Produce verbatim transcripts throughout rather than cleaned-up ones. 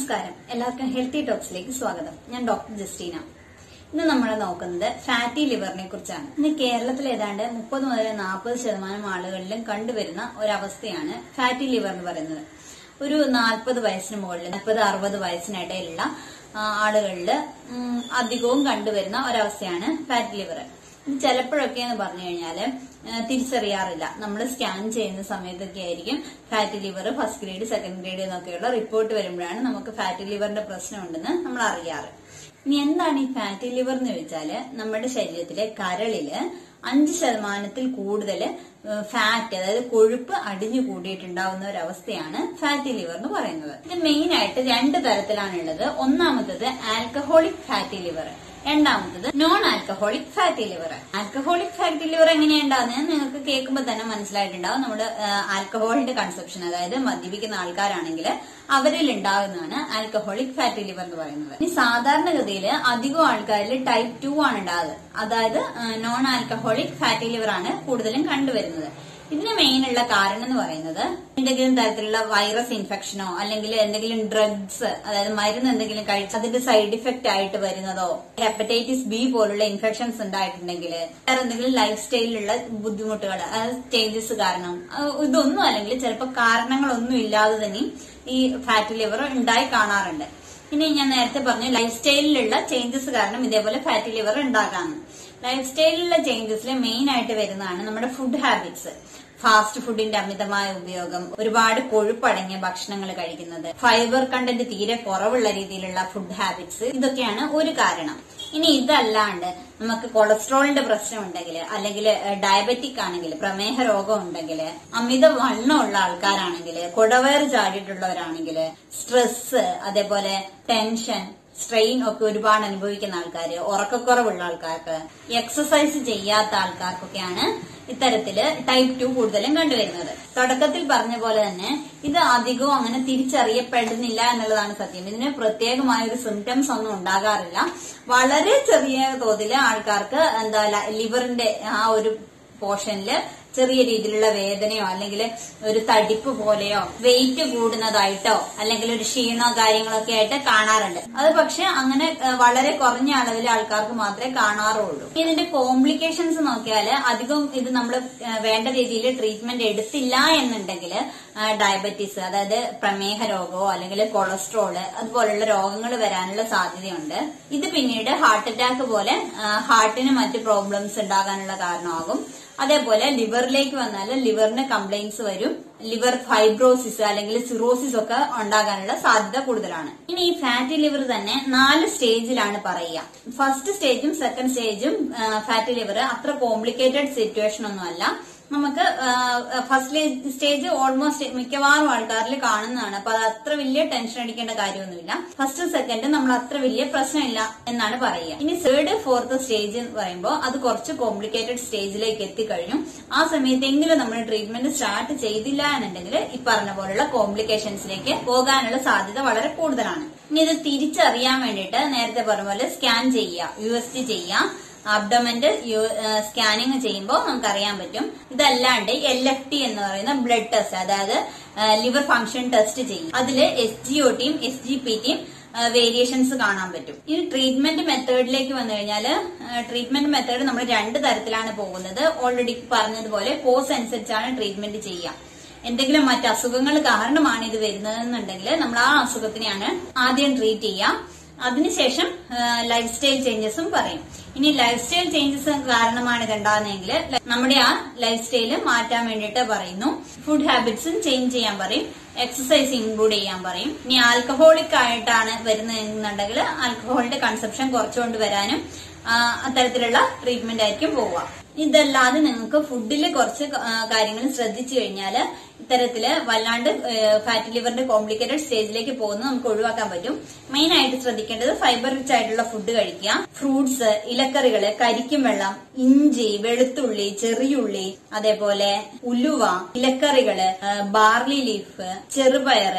നമസ്കാരം, എല്ലാവർക്കും ഹെൽത്തി ടോക്സിലേക്ക് സ്വാഗതം. ഞാൻ ഡോക്ടർ ജസ്റ്റീന. ഇന്ന് നമ്മൾ നോക്കുന്നത് ഫാറ്റി ലിവറിനെ കുറിച്ചാണ്. ഇന്ന് കേരളത്തിൽ ഏതാണ്ട് മുപ്പത് മുതൽ നാൽപ്പത് ശതമാനം ആളുകളിലും കണ്ടുവരുന്ന ഒരവസ്ഥയാണ് ഫാറ്റി ലിവർ എന്ന് പറയുന്നത്. ഒരു നാൽപ്പത് വയസ്സിന് മുകളിൽ നാൽപ്പത് അറുപത് വയസ്സിനിടയിലുള്ള ആളുകളിൽ അധികവും കണ്ടുവരുന്ന ഒരവസ്ഥയാണ് ഫാറ്റി ലിവർ. ചിലപ്പോഴൊക്കെ എന്ന് പറഞ്ഞു കഴിഞ്ഞാല് തിരിച്ചറിയാറില്ല. നമ്മൾ സ്കാൻ ചെയ്യുന്ന സമയത്തൊക്കെ ആയിരിക്കും fatty liver first grade second grade എന്നൊക്കെയുള്ള റിപ്പോർട്ട് വരുമ്പോഴാണ് നമുക്ക് ഫാറ്റി ലിവറിന്റെ പ്രശ്നമുണ്ടെന്ന് നമ്മൾ അറിയാറ്. ഇനി എന്താണ് ഈ ഫാറ്റി ലിവർ എന്ന് ചോദിച്ചാല്, നമ്മുടെ ശരീരത്തിലെ കരളില് അഞ്ച് ശതമാനത്തിൽ കൂടുതൽ ഫാറ്റ്, അതായത് കൊഴുപ്പ് അടിഞ്ഞു കൂടിയിട്ടുണ്ടാവുന്ന ഒരു അവസ്ഥയാണ് ഫാറ്റി ലിവർ എന്ന് പറയുന്നത്. ഇത് മെയിൻ ആയിട്ട് രണ്ട് തരത്തിലാണുള്ളത്. ഒന്നാമത്തത് ആൽക്കഹോളിക് ഫാറ്റി ലിവർ, രണ്ടാമത്തത് non alcoholic fatty liver. Alcoholic fatty liver എങ്ങനെയാ ഉണ്ടാകുന്നത് നിങ്ങൾക്ക് കേൾക്കുമ്പോൾ തന്നെ മനസ്സിലായിട്ടുണ്ടാവും. നമ്മുടെ ആൽക്കഹോളിന്റെ കൺസപ്ഷൻ, അതായത് മദ്യപിക്കുന്ന ആൾക്കാരാണെങ്കിൽ അവരിൽ ഉണ്ടാകുന്നതാണ് ആൽക്കഹോളിക് ഫാറ്റി ലിവർ എന്ന് പറയുന്നത്. ഇനി സാധാരണഗതിയിൽ അധികം ആൾക്കാരിൽ ടൈപ്പ് ടു ആണ് ഉണ്ടാകുന്നത്, അതായത് നോൺ ആൽക്കഹോളിക് ഫാറ്റി ലിവർ ആണ് കൂടുതലും കണ്ടുവരുന്നത്. ഇതിന് മെയിൻ ഉള്ള കാരണം എന്ന് പറയുന്നത് എന്തെങ്കിലും തരത്തിലുള്ള വൈറസ് ഇൻഫെക്ഷനോ അല്ലെങ്കിൽ എന്തെങ്കിലും ഡ്രഗ്സ്, അതായത് മരുന്ന് എന്തെങ്കിലും കഴിച്ച് അതിന്റെ സൈഡ് ഇഫക്റ്റ് ആയിട്ട് വരുന്നതോ, ഹെപ്പറ്റൈറ്റിസ് ബി പോലുള്ള ഇൻഫെക്ഷൻസ് ഉണ്ടായിട്ടുണ്ടെങ്കിൽ, വേറെ എന്തെങ്കിലും ലൈഫ് സ്റ്റൈലിലുള്ള ബുദ്ധിമുട്ടുകൾ, ചേഞ്ചസ് കാരണം, ഇതൊന്നും അല്ലെങ്കിൽ ചിലപ്പോൾ കാരണങ്ങളൊന്നും ഇല്ലാതെ തന്നെ ഈ ഫാറ്റി ലിവർ ഉണ്ടായി കാണാറുണ്ട്. ഇനി ഞാൻ നേരത്തെ പറഞ്ഞു ലൈഫ് സ്റ്റൈലിലുള്ള ചേഞ്ചസ് കാരണം ഇതേപോലെ ഫാറ്റി ലിവർ ഉണ്ടാകാമെന്ന്. ലൈഫ് സ്റ്റൈലിലുള്ള ചേഞ്ചസിൽ മെയിൻ ആയിട്ട് വരുന്നതാണ് നമ്മുടെ ഫുഡ് ഹാബിറ്റ്സ്. ഫാസ്റ്റ് ഫുഡിന്റെ അമിതമായ ഉപയോഗം, ഒരുപാട് കൊഴുപ്പടങ്ങിയ ഭക്ഷണങ്ങൾ കഴിക്കുന്നത്, ഫൈബർ കണ്ടന്റ് തീരെ കുറവുള്ള രീതിയിലുള്ള ഫുഡ് ഹാബിറ്റ്സ്, ഇതൊക്കെയാണ് ഒരു കാരണം. ഇനി ഇതല്ലാണ്ട് നമുക്ക് കൊളസ്ട്രോളിന്റെ പ്രശ്നം ഉണ്ടെങ്കിൽ, അല്ലെങ്കിൽ ഡയബറ്റിക് ആണെങ്കിൽ, പ്രമേഹ രോഗം ഉണ്ടെങ്കിൽ, അമിത വണ്ണമുള്ള ആൾക്കാരാണെങ്കിൽ, കുടവയറ് ചാടിയിട്ടുള്ളവരാണെങ്കിൽ, സ്ട്രെസ്, അതേപോലെ ടെൻഷൻ, സ്ട്രെയിൻ ഒക്കെ ഒരുപാട് അനുഭവിക്കുന്ന ആൾക്കാര്, ഉറക്കക്കുറവുള്ള ആൾക്കാർക്ക്, എക്സസൈസ് ചെയ്യാത്ത ആൾക്കാർക്കൊക്കെയാണ് ഇത്തരത്തില് ടൈപ്പ് ടു കൂടുതലും കണ്ടുവരുന്നത്. തുടക്കത്തിൽ പറഞ്ഞ പോലെ തന്നെ ഇത് അധികവും അങ്ങനെ തിരിച്ചറിയപ്പെടുന്നില്ല എന്നുള്ളതാണ് സത്യം. ഇതിന് പ്രത്യേകമായ ഒരു സിംറ്റംസ് ഒന്നും ഉണ്ടാകാറില്ല. വളരെ ചെറിയ തോതിൽ ആൾക്കാർക്ക് എന്താ ലിവറിന്റെ ആ ഒരു പോർഷനില് ചെറിയ രീതിയിലുള്ള വേദനയോ അല്ലെങ്കിൽ ഒരു തടിപ്പ് പോലെയോ വെയിറ്റ് കൂടുന്നതായിട്ടോ അല്ലെങ്കിൽ ഒരു ക്ഷീണോ കാര്യങ്ങളൊക്കെ ആയിട്ട് കാണാറുണ്ട്. അത് പക്ഷെ അങ്ങനെ വളരെ കുറഞ്ഞ അളവിൽ ആൾക്കാർക്ക് മാത്രമേ കാണാറുള്ളൂ. ഇതിന്റെ കോംപ്ലിക്കേഷൻസ് നോക്കിയാൽ അധികം ഇത് നമ്മൾ വേണ്ട രീതിയിൽ ട്രീറ്റ്മെന്റ് എടുത്തില്ല എന്നുണ്ടെങ്കിൽ ഡയബറ്റീസ്, അതായത് പ്രമേഹ രോഗമോ അല്ലെങ്കിൽ കൊളസ്ട്രോള് അതുപോലുള്ള രോഗങ്ങൾ വരാനുള്ള സാധ്യതയുണ്ട്. ഇത് പിന്നീട് ഹാർട്ട് അറ്റാക്ക് പോലെ ഹാർട്ടിന് മറ്റ് പ്രോബ്ലംസ് ഉണ്ടാകാനുള്ള കാരണമാകും. അതേപോലെ ലിവറിലേക്ക് വന്നാൽ ലിവറിന് കംപ്ലൈന്റ്സ് വരും. ലിവർ ഫൈബ്രോസിസ് അല്ലെങ്കിൽ സിറോസിസ് ഒക്കെ ഉണ്ടാകാനുള്ള സാധ്യത കൂടുതലാണ്. ഇനി ഈ ഫാറ്റി ലിവർ തന്നെ നാല് സ്റ്റേജിലാണ് പറയുക. ഫസ്റ്റ് സ്റ്റേജും സെക്കൻഡ് സ്റ്റേജും ഫാറ്റി ലിവർ അത്ര കോംപ്ലിക്കേറ്റഡ് സിറ്റുവേഷൻ ഒന്നുമല്ല. നമുക്ക് ഫസ്റ്റ് സ്റ്റേജ് ഓൾമോസ്റ്റ് മിക്കവാറും ആൾക്കാരിൽ കാണുന്നതാണ്. അപ്പൊ അത് അത്ര വലിയ ടെൻഷൻ അടിക്കേണ്ട കാര്യമൊന്നുമില്ല. ഫസ്റ്റ് സെക്കൻഡ് നമ്മൾ അത്ര വലിയ പ്രശ്നമില്ല എന്നാണ് പറയുക. ഇനി തേർഡ് ഫോർത്ത് സ്റ്റേജ് എന്ന് പറയുമ്പോൾ അത് കുറച്ച് കോംപ്ലിക്കേറ്റഡ് സ്റ്റേജിലേക്ക് എത്തിക്കഴിഞ്ഞു. ആ സമയത്തെങ്കിലും നമ്മൾ ട്രീറ്റ്മെന്റ് സ്റ്റാർട്ട് ചെയ്തില്ല എന്നുണ്ടെങ്കിൽ ഈ പറഞ്ഞ പോലുള്ള കോംപ്ലിക്കേഷൻസിലേക്ക് പോകാനുള്ള സാധ്യത വളരെ കൂടുതലാണ്. ഇനി ഇത് തിരിച്ചറിയാൻ വേണ്ടിയിട്ട് നേരത്തെ പറഞ്ഞ പോലെ സ്കാൻ ചെയ്യുക, യു എസ് ജി ചെയ്യുക. അബ്ഡോമന്റെ സ്കാനിങ് ചെയ്യുമ്പോൾ നമുക്കറിയാൻ പറ്റും. ഇതല്ലാണ്ട് എൽ എഫ് ടി എന്ന് പറയുന്ന ബ്ലഡ് ടെസ്റ്റ്, അതായത് ലിവർ ഫംഗ്ഷൻ ടെസ്റ്റ് ചെയ്യും. അതിൽ എസ് ജി ഒ ടിയും എസ് ജി പി ടിയും വേരിയേഷൻസ് കാണാൻ പറ്റും. ഈ ട്രീറ്റ്മെന്റ് മെത്തേഡിലേക്ക് വന്നു കഴിഞ്ഞാൽ ട്രീറ്റ്മെന്റ് മെത്തേഡ് നമ്മൾ രണ്ട് തരത്തിലാണ് പോകുന്നത്. ഓൾറെഡി പറഞ്ഞതുപോലെ കോഴ്സ് അനുസരിച്ചാണ് ട്രീറ്റ്മെന്റ് ചെയ്യുക. എന്തെങ്കിലും മറ്റ് അസുഖങ്ങൾ കാരണമാണ് ഇത് വരുന്നതെന്നുണ്ടെങ്കിൽ നമ്മൾ ആ അസുഖത്തിനെയാണ് ആദ്യം ട്രീറ്റ് ചെയ്യുക. അതിനുശേഷം ലൈഫ് സ്റ്റൈൽ ചേഞ്ചസും പറയും. ഇനി ലൈഫ് സ്റ്റൈൽ ചേഞ്ചസ് കാരണമാണ് ഇതുണ്ടാകുന്നതെങ്കിൽ നമ്മുടെ ആ ലൈഫ് സ്റ്റൈല് മാറ്റാൻ വേണ്ടിയിട്ട് പറയുന്നു. ഫുഡ് ഹാബിറ്റ്സും ചേഞ്ച് ചെയ്യാൻ പറയും. എക്സസൈസ് ഇൻക്ലൂഡ് ചെയ്യാൻ പറയും. ഇനി ആൽക്കഹോളിക് ആയിട്ടാണ് വരുന്നതെന്നുണ്ടെങ്കിൽ ആൽക്കഹോളിന്റെ കൺസപ്ഷൻ കുറച്ചുകൊണ്ട് വരാനും അത്തരത്തിലുള്ള ട്രീറ്റ്മെന്റ് ആയിരിക്കും പോവുക. ഇതല്ലാതെ നിങ്ങൾക്ക് ഫുഡിൽ കുറച്ച് കാര്യങ്ങൾ ശ്രദ്ധിച്ചു കഴിഞ്ഞാൽ ഇത്തരത്തില് വല്ലാണ്ട് ഫാറ്റി ലിവറിന്റെ കോംപ്ലിക്കേറ്റഡ് സ്റ്റേജിലേക്ക് പോകുന്നത് നമുക്ക് ഒഴിവാക്കാൻ പറ്റും. മെയിൻ ആയിട്ട് ശ്രദ്ധിക്കേണ്ടത് ഫൈബർ റിച്ച് ആയിട്ടുള്ള ഫുഡ് കഴിക്കുക. ഫ്രൂട്ട്സ്, ഇലക്കറികള്, കരിക്കും വെള്ളം, ഇഞ്ചി, വെളുത്തുള്ളി, ചെറിയുള്ളി, അതേപോലെ ഉലുവ, ഇലക്കറികള്, ബാർലി ലീഫ്, ചെറുപയറ്,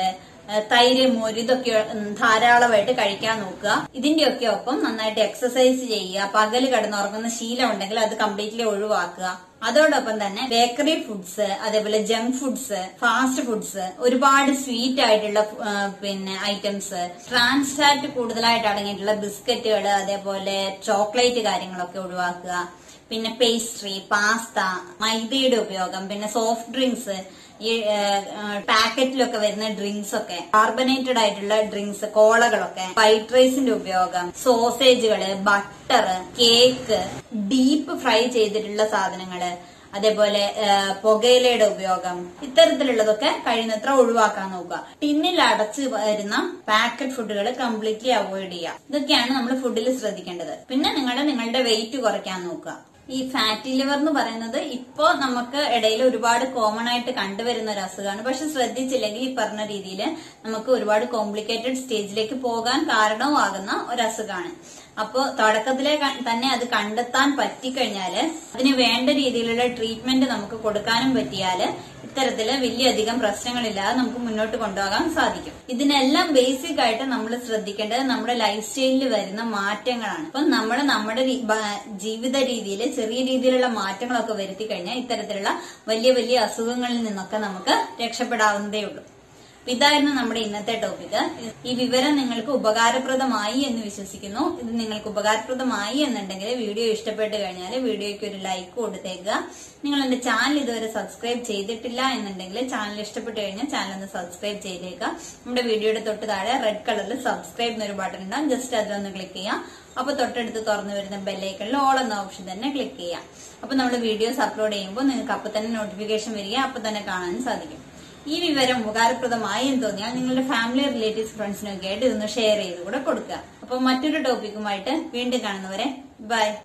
തൈര്, മോര് ഇതൊക്കെ ധാരാളമായിട്ട് കഴിക്കാൻ നോക്കുക. ഇതിന്റെയൊക്കെ ഒപ്പം നന്നായിട്ട് എക്സസൈസ് ചെയ്യുക. പകല് കിടന്നുറങ്ങുന്ന ശീലം ഉണ്ടെങ്കിൽ അത് കംപ്ലീറ്റ്ലി ഒഴിവാക്കുക. അതോടൊപ്പം തന്നെ ബേക്കറി ഫുഡ്സ്, അതേപോലെ ജങ്ക് ഫുഡ്സ്, ഫാസ്റ്റ് ഫുഡ്സ്, ഒരുപാട് സ്വീറ്റ് ആയിട്ടുള്ള പിന്നെ ഐറ്റംസ്, ട്രാൻസ് ഫാറ്റ് കൂടുതലായിട്ട് അടങ്ങിയിട്ടുള്ള ബിസ്ക്കറ്റുകൾ, അതേപോലെ ചോക്ലേറ്റ് കാര്യങ്ങളൊക്കെ ഒഴിവാക്കുക. പിന്നെ പേസ്ട്രി, പാസ്ത, മൈദയുടെ ഉപയോഗം, പിന്നെ സോഫ്റ്റ് ഡ്രിങ്ക്സ്, ഈ പാക്കറ്റിലൊക്കെ വരുന്ന ഡ്രിങ്ക്സ് ഒക്കെ, കാർബണേറ്റഡ് ആയിട്ടുള്ള ഡ്രിങ്ക്സ്, കോളകളൊക്കെ, വൈറ്റ് റൈസിന്റെ ഉപയോഗം, സോസേജുകള്, ബട്ടർ, കേക്ക്, ഡീപ്പ് ഫ്രൈ ചെയ്തിട്ടുള്ള സാധനങ്ങള്, അതേപോലെ പുകയിലയുടെ ഉപയോഗം, ഇത്തരത്തിലുള്ളതൊക്കെ കഴിയുന്നത്ര ഒഴിവാക്കാൻ നോക്കുക. ടിന്നിൽ അടച്ച് വരുന്ന പാക്കറ്റ് ഫുഡുകൾ കംപ്ലീറ്റ്ലി അവോയ്ഡ് ചെയ്യുക. ഇതൊക്കെയാണ് നമ്മൾ ഫുഡിൽ ശ്രദ്ധിക്കേണ്ടത്. പിന്നെ നിങ്ങൾ നിങ്ങളുടെ വെയിറ്റ് കുറയ്ക്കാൻ നോക്കുക. ഈ ഫാറ്റി ലിവർ എന്ന് പറയുന്നത് ഇപ്പോ നമുക്ക് ഇടയിൽ ഒരുപാട് കോമൺ ആയിട്ട് കണ്ടുവരുന്ന ഒരു അസുഖമാണ്. പക്ഷെ ശ്രദ്ധിച്ചില്ലെങ്കിൽ ഈ പറഞ്ഞ രീതിയിൽ നമുക്ക് ഒരുപാട് കോംപ്ലിക്കേറ്റഡ് സ്റ്റേജിലേക്ക് പോകാൻ കാരണമാകുന്ന ഒരു അസുഖമാണ്. അപ്പോ തുടക്കത്തിലെ തന്നെ അത് കണ്ടെത്താൻ പറ്റിക്കഴിഞ്ഞാല് അതിന് വേണ്ട രീതിയിലുള്ള ട്രീറ്റ്മെന്റ് നമുക്ക് കൊടുക്കാനും പറ്റിയാല് ഇത്തരത്തില് വലിയധികം പ്രശ്നങ്ങളില്ലാതെ നമുക്ക് മുന്നോട്ട് കൊണ്ടുപോകാൻ സാധിക്കും. ഇതിനെല്ലാം ബേസിക് ആയിട്ട് നമ്മൾ ശ്രദ്ധിക്കേണ്ടത് നമ്മുടെ ലൈഫ് സ്റ്റൈലിൽ വരുന്ന മാറ്റങ്ങളാണ്. അപ്പം നമ്മൾ നമ്മുടെ ജീവിത രീതിയിൽ ചെറിയ രീതിയിലുള്ള മാറ്റങ്ങളൊക്കെ വരുത്തി കഴിഞ്ഞാൽ ഇത്തരത്തിലുള്ള വലിയ വലിയ അസുഖങ്ങളിൽ നിന്നൊക്കെ നമുക്ക് രക്ഷപ്പെടാവുന്നതേ ഉള്ളൂ. ഇതായിരുന്നു നമ്മുടെ ഇന്നത്തെ ടോപ്പിക്. ഈ വിവരം നിങ്ങൾക്ക് ഉപകാരപ്രദമായി എന്ന് വിശ്വസിക്കുന്നു. ഇത് നിങ്ങൾക്ക് ഉപകാരപ്രദമായി എന്നുണ്ടെങ്കിൽ വീഡിയോ ഇഷ്ടപ്പെട്ട് കഴിഞ്ഞാൽ വീഡിയോയ്ക്ക് ഒരു ലൈക്ക് കൊടുത്തേക്കുക. നിങ്ങൾ എന്റെ ചാനൽ ഇതുവരെ സബ്സ്ക്രൈബ് ചെയ്തിട്ടില്ല എന്നുണ്ടെങ്കിൽ ചാനൽ ഇഷ്ടപ്പെട്ട് കഴിഞ്ഞാൽ ചാനൽ ഒന്ന് സബ്സ്ക്രൈബ് ചെയ്തേക്കുക. നമ്മുടെ വീഡിയോയുടെ തൊട്ട് താഴെ റെഡ് കളറിൽ സബ്സ്ക്രൈബ് എന്നൊരു ബട്ടൺ ഉണ്ടാവും. ജസ്റ്റ് അതിലൊന്ന് ക്ലിക്ക് ചെയ്യാം. അപ്പൊ തൊട്ടടുത്ത് തുറന്നു വരുന്ന ബെല്ലൈക്കണിൽ ഓൾ എന്ന ഓപ്ഷൻ തന്നെ ക്ലിക്ക് ചെയ്യാം. അപ്പൊ നമ്മുടെ വീഡിയോസ് അപ്ലോഡ് ചെയ്യുമ്പോൾ നിങ്ങൾക്ക് അപ്പൊ തന്നെ നോട്ടിഫിക്കേഷൻ വരിക, അപ്പൊ തന്നെ കാണാൻ സാധിക്കും. ഈ വിവരം ഉപകാരപ്രദമായി എന്ന് തോന്നിയാൽ നിങ്ങളുടെ ഫാമിലി, റിലേറ്റീവ്സ്, ഫ്രണ്ട്സിനൊക്കെ ആയിട്ട് ഇതൊന്ന് ഷെയർ ചെയ്ത് കൂടെ കൊടുക്കുക. അപ്പൊ മറ്റൊരു ടോപ്പിക്കുമായിട്ട് വീണ്ടും കാണുന്നവരെ ബൈ.